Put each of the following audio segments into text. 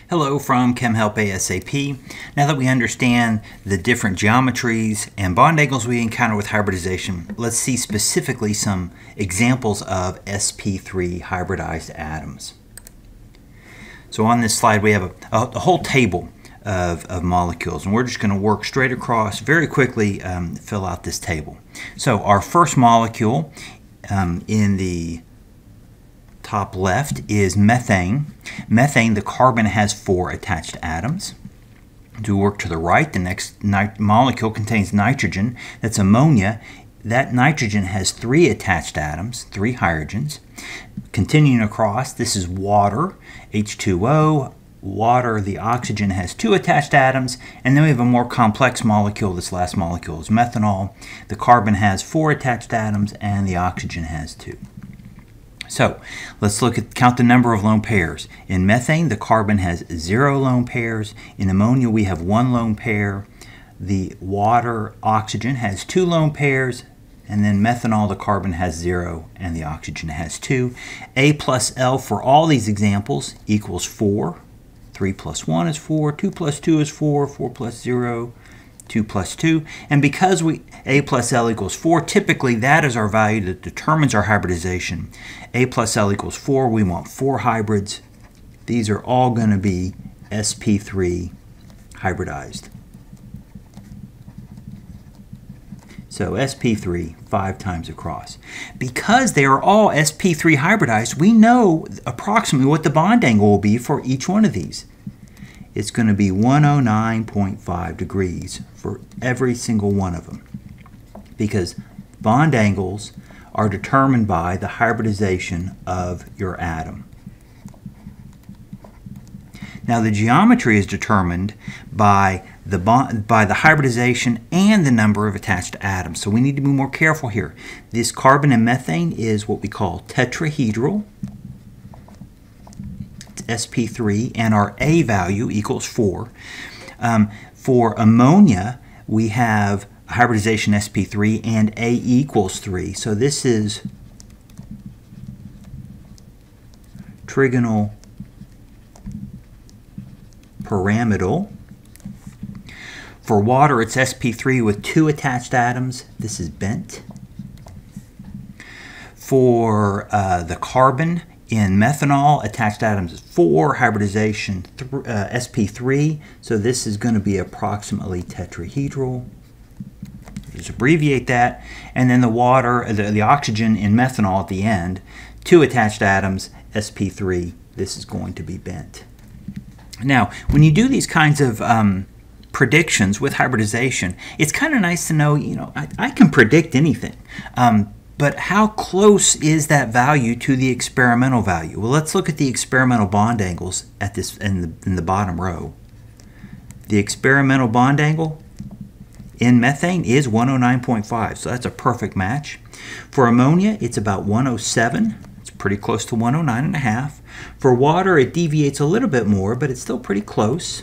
Hello from Chem Help ASAP. Now that we understand the different geometries and bond angles we encounter with hybridization, let's see specifically some examples of sp3 hybridized atoms. So on this slide we have a whole table of molecules, and we're just going to work straight across very quickly, fill out this table. So our first molecule in the top left is methane. Methane, the carbon has 4 attached atoms. To work to the right, the next molecule contains nitrogen. That's ammonia. That nitrogen has 3 attached atoms, 3 hydrogens. Continuing across, this is water, H2O. Water, the oxygen has 2 attached atoms, and then we have a more complex molecule. This last molecule is methanol. The carbon has 4 attached atoms and the oxygen has 2. So let's count the number of lone pairs. In methane, the carbon has 0 lone pairs. In ammonia, we have 1 lone pair. The water, oxygen, has 2 lone pairs. And then methanol, the carbon has 0 and the oxygen has 2. A plus L for all these examples equals 4. 3 plus 1 is 4. 2 plus 2 is 4. 4 plus 0, 2 plus 2. And because A plus L equals 4, typically that is our value that determines our hybridization. A plus L equals 4, we want 4 hybrids. These are all going to be sp3 hybridized. So sp3, 5 times across. Because they are all sp3 hybridized, we know approximately what the bond angle will be for each one of these. It's going to be 109.5 degrees for every single one of them, because bond angles are determined by the hybridization of your atom. Now the geometry is determined by the hybridization and the number of attached atoms. So we need to be more careful here. This carbon and methane is what we call tetrahedral. It's sp3, and our A value equals 4. For ammonia, we have hybridization sp3 and A equals 3. So this is trigonal pyramidal. For water, it's sp3 with 2 attached atoms. This is bent. For the carbon in methanol, attached atoms is 4, hybridization sp3. So this is going to be approximately tetrahedral. Just abbreviate that. And then the water, the oxygen in methanol at the end, 2 attached atoms, sp3. This is going to be bent. Now, when you do these kinds of predictions with hybridization, it's kind of nice to know, I can predict anything. But how close is that value to the experimental value? Well, let's look at the experimental bond angles at this in the bottom row. The experimental bond angle in methane is 109.5, so that's a perfect match. For ammonia, it's about 107. It's pretty close to 109.5. For water, it deviates a little bit more, but it's still pretty close.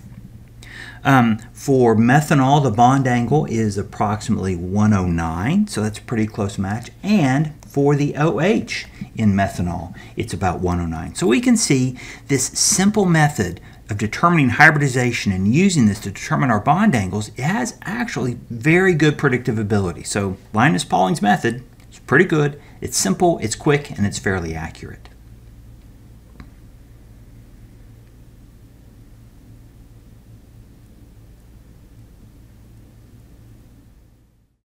For methanol, the bond angle is approximately 109, so that's a pretty close match. And for the OH in methanol, it's about 109. So we can see this simple method of determining hybridization and using this to determine our bond angles, it has actually very good predictive ability. So Linus Pauling's method is pretty good. It's simple, it's quick, and it's fairly accurate.